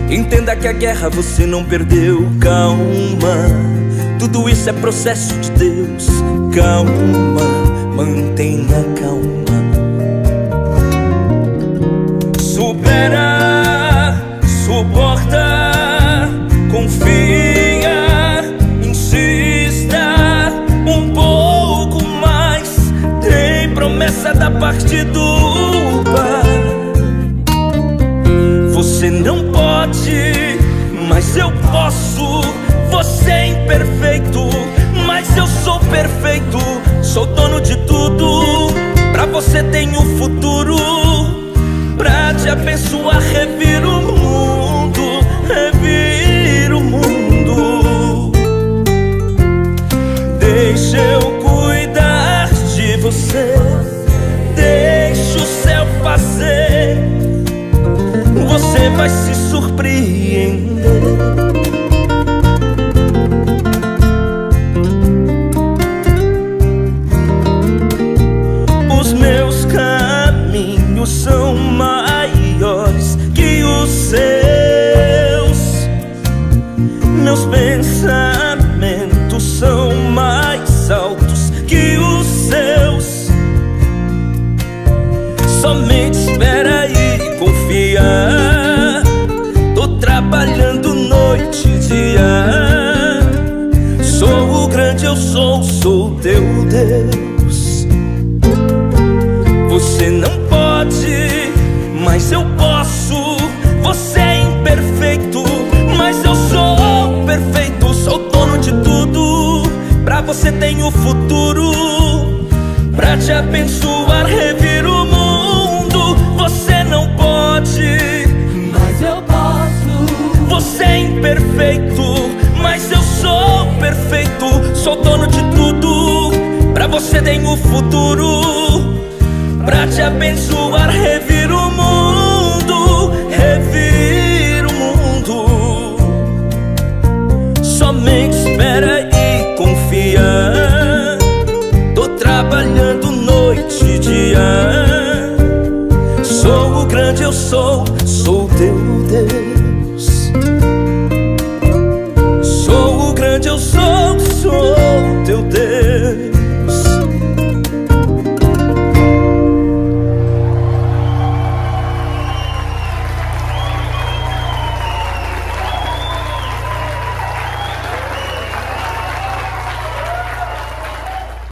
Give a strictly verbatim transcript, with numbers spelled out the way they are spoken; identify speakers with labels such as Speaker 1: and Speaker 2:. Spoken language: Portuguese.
Speaker 1: Entenda que a guerra você não perdeu. Calma, tudo isso é processo de Deus. Calma, mantenha calma. Supera, suporta, confia, insista um pouco mais. Tem promessa da parte do Pai. Você não pode, mas eu posso. Você é imperfeito, mas eu sou perfeito. Sou dono de tudo, pra você tenho futuro. Pra te abençoar, revira o mundo, revira o mundo. Deixa eu cuidar de você, deixa o céu fazer. Você vai se surpreender. Os meus caminhos são maiores que os seus. Meus pensamentos são mais altos que os seus. Somente espera e confia. Tô trabalhando noite e dia. Sou o grande eu sou, sou teu Deus. Você não pode, mas eu posso. Você é imperfeito, mas eu sou perfeito. Sou dono de tudo, pra você tenho futuro. Pra te abençoar, revira o mundo. Você não pode,
Speaker 2: mas eu posso.
Speaker 1: você é imperfeito, mas eu sou perfeito. Sou dono de tudo, pra você tenho futuro. Pra te abençoar, revira o mundo, revira o mundo. Somente espera e confia. Tô trabalhando noite e dia. Sou o grande eu sou, sou